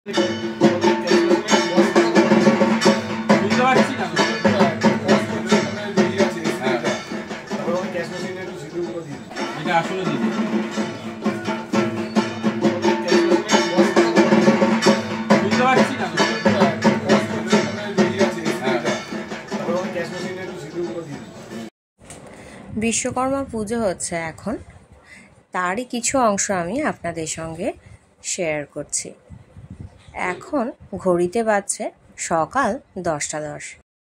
বিশ্বকর্মা পুজো হচ্ছে এখন, তারই কিছু অংশ আমি আপনাদের সঙ্গে শেয়ার করছি। এখন ঘড়িতে বাজছে সকাল 10:10।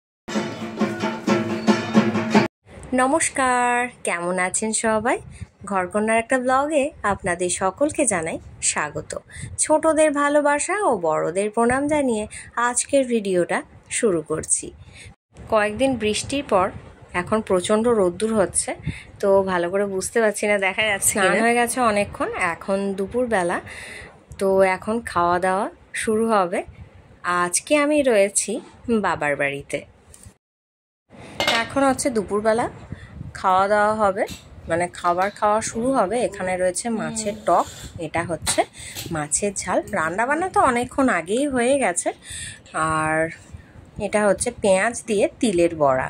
নমস্কার, কেমন আছেন সবাই? ঘরকন্যার একটা ব্লগে আপনাদের সকলকে জানাই স্বাগত। ছোটদের ভালোবাসা ও বড়দের প্রণাম জানিয়ে আজকের ভিডিওটা শুরু করছি। কয়েকদিন বৃষ্টির পর এখন প্রচণ্ড রোদ্দুর হচ্ছে, তো ভালো করে বুঝতে পারছি না, দেখা যাচ্ছে স্নান হয়ে গেছে অনেকক্ষণ। এখন দুপুরবেলা, তো এখন খাওয়া দাওয়া শুরু হবে। আজকে আমি রয়েছি বাবার বাড়িতে। এখন হচ্ছে দুপুরবেলা, খাওয়া দাওয়া হবে, মানে খাওয়া শুরু হবে। এখানে রয়েছে মাছের টক, এটা হচ্ছে মাছের ঝাল। রান্নাবান্না তো অনেকক্ষণ আগেই হয়ে গেছে। আর এটা হচ্ছে পেঁয়াজ দিয়ে তিলের বড়া।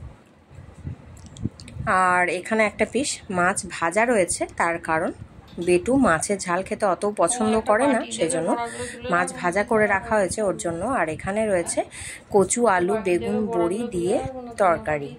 আর এখানে একটা পিস মাছ ভাজা রয়েছে, তার কারণ বেটু মাছের ঝাল খেতে অত পছন্দ করে না, সেজন্য মাছ ভাজা করে রাখা হয়েছে ওর জন্য। আর এখানে রয়েছে কচু, আলু, বেগুন, বড়ি দিয়ে তরকারি।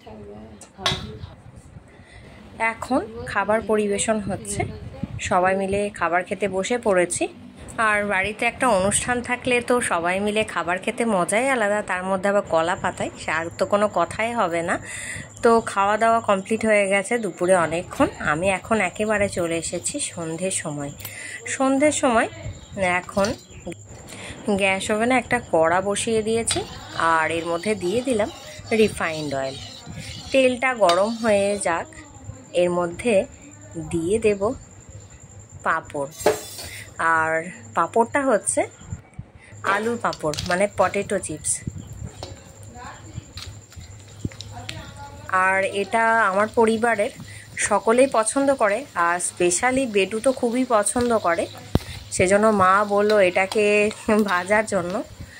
এখন খাবার পরিবেশন হচ্ছে, সবাই মিলে খাবার খেতে বসে পড়েছি। আর বাড়িতে একটা অনুষ্ঠান থাকলে তো সবাই মিলে খাবার খেতে মজাই আলাদা, তার মধ্যে আবার কলা পাতায়, আর তো কোনো কথাই হবে না। তো খাওয়া দাওয়া কমপ্লিট হয়ে গেছে দুপুরে অনেকক্ষণ। আমি এখন একেবারে চলে এসেছি সন্ধ্যের সময়। এখন গ্যাস ওভেনে একটা কড়া বসিয়ে দিয়েছি, আর এর মধ্যে দিয়ে দিলাম রিফাইন্ড অয়েল। তেলটা গরম হয়ে যাক, এর মধ্যে দিয়ে দেব পাঁপড়। আর পাঁপড়টা হচ্ছে আলুর পাঁপড়, মানে পটেটো চিপস। আর এটা আমার পরিবারের সকলেই পছন্দ করে, আর স্পেশালি বেটু তো খুবই পছন্দ করে, সেজন্য মা বললো এটাকে ভাজার জন্য।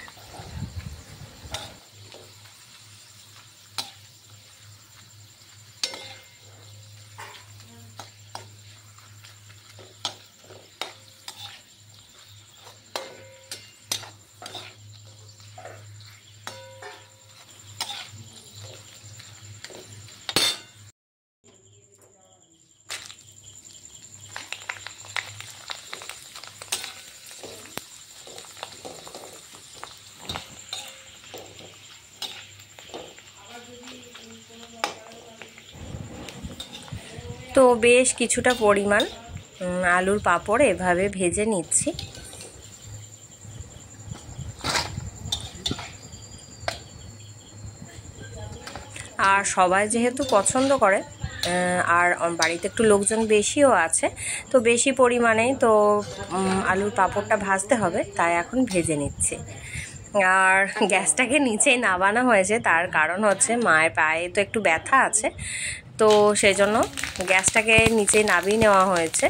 তো বেশ কিছুটা পরিমাণ আলুর পাঁপড় এভাবে ভেজে নিচ্ছি। আর সবাই যেহেতু পছন্দ করে, আর বাড়িতে একটু লোকজন বেশিও আছে, তো বেশি পরিমাণেই তো আলুর পাঁপড়টা ভাজতে হবে, তাই এখন ভেজে নিচ্ছি। আর গ্যাসটাকে নিচেই নামানো হয়েছে, তার কারণ হচ্ছে মায়ের পায়ে তো একটু ব্যথা আছে, তো সেজন্য গ্যাসটাকে নিচে নামিয়ে নেওয়া হয়েছে।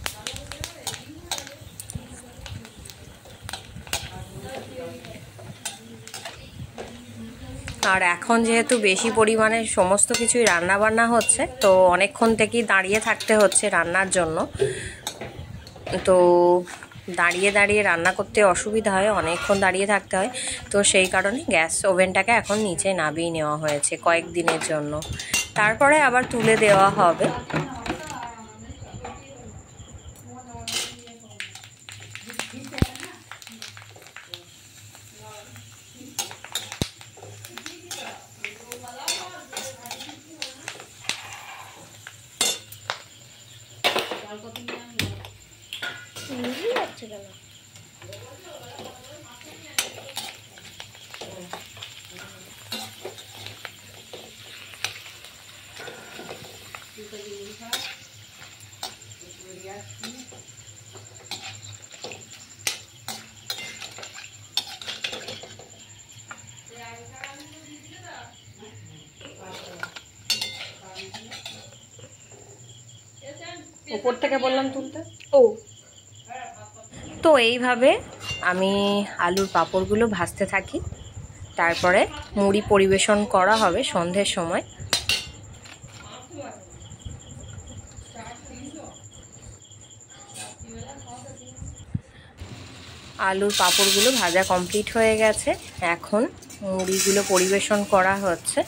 আর এখন যেহেতু বেশি পরিমাণে সমস্ত কিছুই রান্না বান্না হচ্ছে, তো অনেকক্ষণ থেকেই দাঁড়িয়ে থাকতে হচ্ছে রান্নার জন্য। তো দাঁড়িয়ে রান্না করতে অসুবিধা হয়, অনেকক্ষণ দাঁড়িয়ে থাকতে হয়, তো সেই কারণে গ্যাস ওভেনটাকে এখন নিচে নামিয়ে নেওয়া হয়েছে কয়েকদিনের জন্য। তারপরে আবার তুলে দেওয়া হবে। উপর থেকে বললাম তুলতে। তো এইভাবে আমি আলুর পাঁপড়গুলো ভাজতে থাকি, তারপরে মুড়ি পরিবেশন করা হবে সন্ধ্যের সময়। আলুর পাঁপড়গুলো ভাজা কমপ্লিট হয়ে গেছে, এখন মুড়িগুলো পরিবেশন করা হচ্ছে।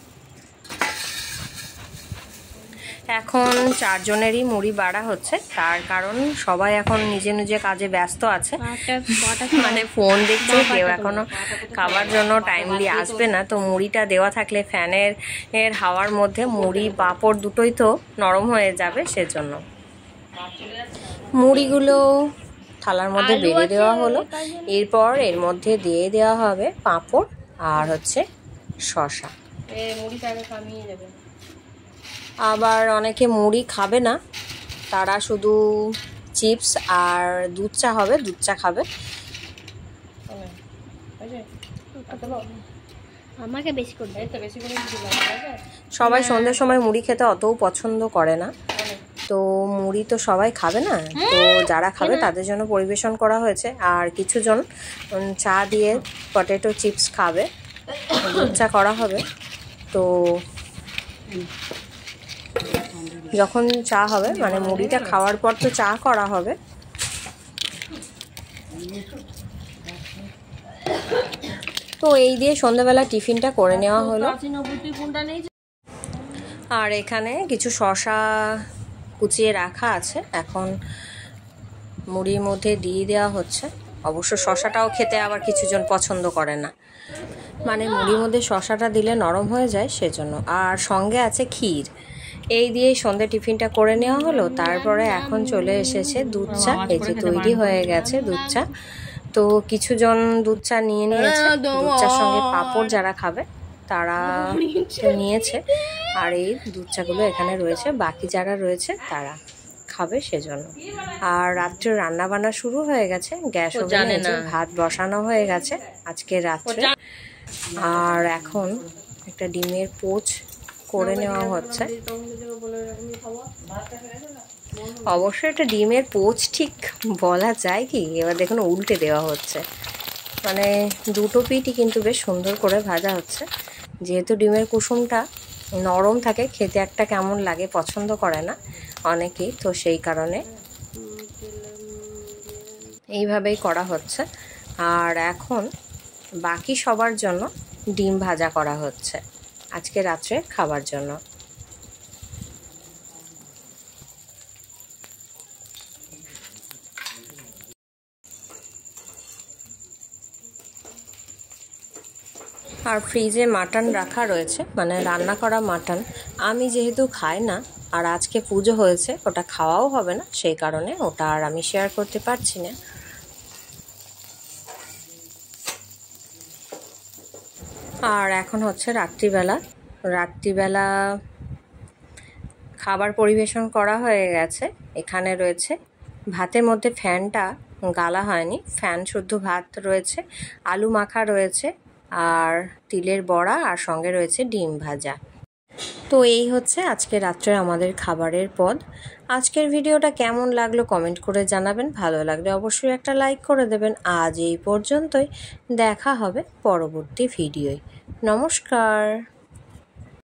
এখন 4 জনেরই মুড়ি বাড়া হচ্ছে, তার কারণ সবাই এখন নিজে নিজে কাজে ব্যস্ত আছে, মানে ফোন দেখছে, কেউ এখনো খাবার জন্য টাইমলি আসবে না। তো মুড়িটা দেওয়া থাকলে ফ্যানের হাওয়ার মধ্যে মুড়ি পাঁপড় দুটোই তো নরম হয়ে যাবে, সেজন্য মুড়িগুলো থালার মধ্যে বেড়ে দেওয়া হলো। এরপর এর মধ্যে দিয়ে দেওয়া হবে পাঁপড় আর হচ্ছে শসা। আবার অনেকে মুড়ি খাবে না, তারা শুধু চিপস আর দুধ চা হবে, দুধ চা খাবে। আমাকে বেশি করে সবাই সন্ধ্যের সময় মুড়ি খেতে অতও পছন্দ করে না, তো মুড়ি তো সবাই খাবে না, তো যারা খাবে তাদের জন্য পরিবেশন করা হয়েছে। আর কিছুজন চা দিয়ে পটেটো চিপস খাবে, দুধ চা করা হবে। তো যখন চা হবে, মানে মুড়িটা খাওয়ার পর তো চা করা হবে। তো এই দিয়ে সন্ধ্যাবেলা টিফিনটা করে নেওয়া হলো। আর এখানে কিছু শসা কুচিয়ে রাখা আছে, এখন মুড়ির মধ্যে দিয়ে দেওয়া হচ্ছে। অবশ্য শসাটাও খেতে আবার কিছুজন পছন্দ করে না, মানে মুড়ির মধ্যে শসাটা দিলে নরম হয়ে যায়, সেজন্য। আর সঙ্গে আছে ক্ষীর। এই দিয়ে সন্ধ্যে টিফিনটা করে নেওয়া হলো। তারপরে এখন চলে এসেছে দুধ চা, এই যে তৈরি হয়ে গেছে দুধ চা। তো কিছুজন দুধ চা নিয়ে নিয়েছে, দুধ চার সঙ্গে পাঁপড় যারা খাবে তারা নিয়েছে। আর এই দুধ চাগুলো এখানে রয়েছে, বাকি যারা রয়েছে তারা খাবে, সেজন্য। আর রাত্রে রান্না বান্না শুরু হয়ে গেছে, গ্যাস ওভেনে ভাত বসানো হয়ে গেছে আজকে রাত্রে। আর এখন একটা ডিমের পোচ করে নেওয়া হচ্ছে। অবশ্যই এটা ডিমের পোচ ঠিক বলা যায় কি, এবার দেখুন উল্টে দেওয়া হচ্ছে, মানে দুটো পিঠই কিন্তু বেশ সুন্দর করে ভাজা হচ্ছে। যেহেতু ডিমের কুসুমটা নরম থাকে, খেতে একটা কেমন লাগে, পছন্দ করে না অনেকেই, তো সেই কারণে এইভাবেই করা হচ্ছে। আর এখন বাকি সবার জন্য ডিম ভাজা করা হচ্ছে আজকে রাত্রে খাবার জন্য। আর ফ্রিজে মাটন রাখা রয়েছে, মানে রান্না করা মাটন। আমি যেহেতু খাই না, আর আজকে পুজো হয়েছে, ওটা খাওয়াও হবে না, সেই কারণে ওটা আর আমি শেয়ার করতে পারছি না। আর এখন হচ্ছে রাত্রিবেলা খাবার পরিবেশন করা হয়ে গেছে। এখানে রয়েছে ভাতের মধ্যে ফ্যানটা গালা হয়নি, ফ্যান শুদ্ধ ভাত রয়েছে, আলু মাখা রয়েছে, আর তিলের বড়া, আর সঙ্গে রয়েছে ডিম ভাজা। তো এই হচ্ছে আজকে রাত্রে আমাদের খাবারের পদ। আজকের ভিডিওটা কেমন লাগলো কমেন্ট করে জানাবেন, ভালো লাগলে অবশ্যই একটা লাইক করে দেবেন। আজ এই পর্যন্তই, দেখা হবে পরবর্তী ভিডিওয়। নমস্কার।